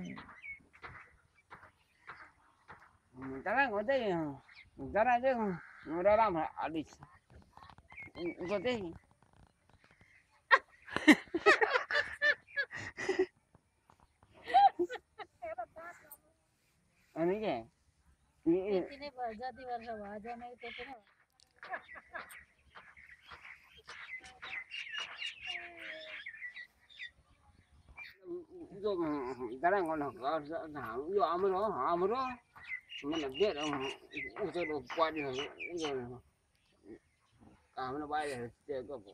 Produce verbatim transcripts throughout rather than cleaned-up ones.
Tara ngote tara chứ ngora làm hả đi ngote ani ke ini berjadi वर्ष wajah नहीं तो तो जो tara ngon hả yo amro amro mình biết ông tôi được qua đi rồi à nó bay rồi chơi có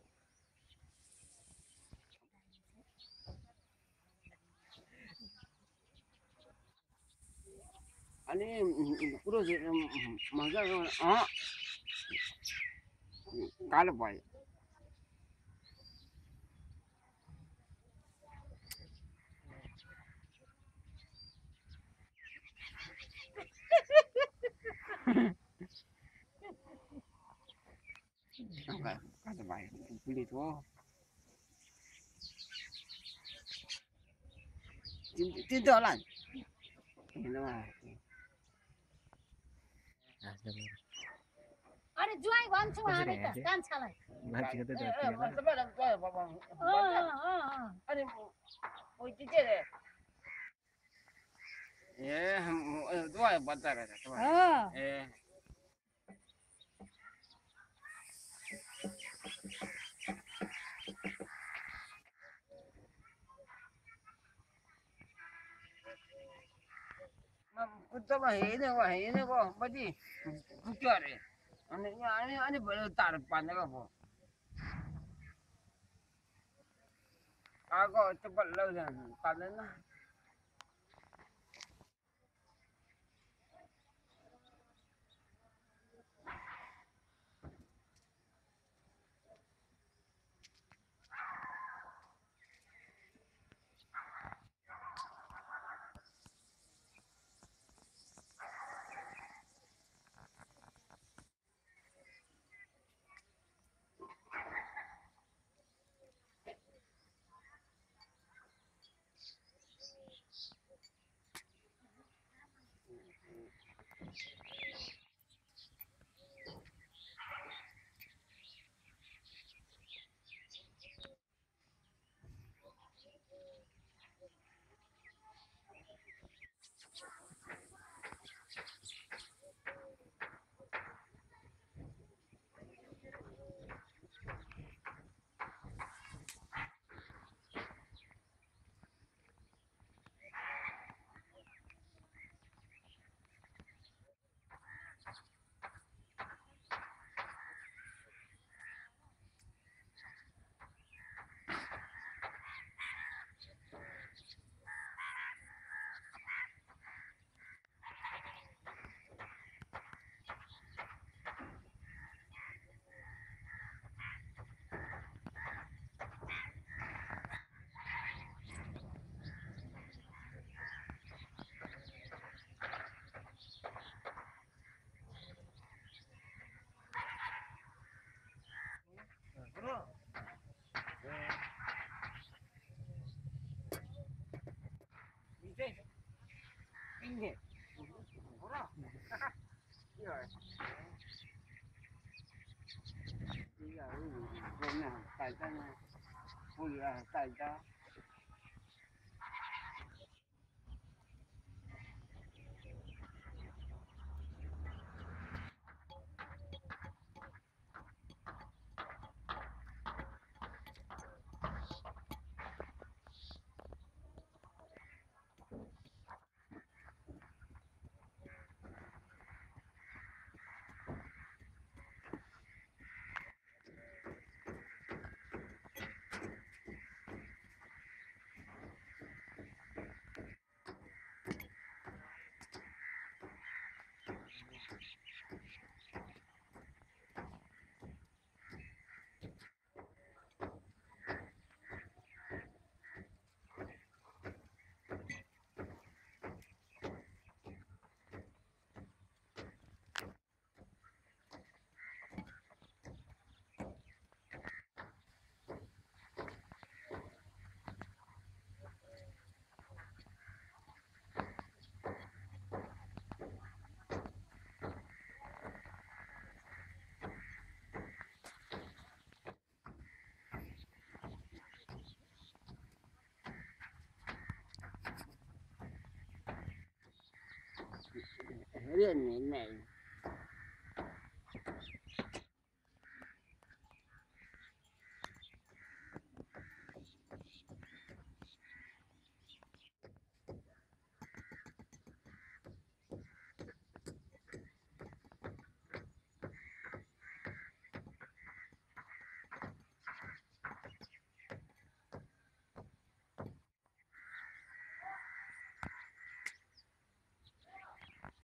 anh ấy pro gì mà ra à cá là vậy cá cá là vậy đi thôi tin tin đó là nó mà अरे जुवाई भन्छु हामी त कान्छालाई मान्छेको त अनि ओइ चाहिँ ए दुआ बच्चा रहेछ ए कुत्तामा हेर्नेको हेर्नेको पछि कुट्यो अरे अनि अनि अनि भोलि तार पानेको भयो आगो त्यो बल्ल पाल्दैन Ini. Ora. Iya. Iya, ini. Tại sao vui là tại sao เรียนนี่แม่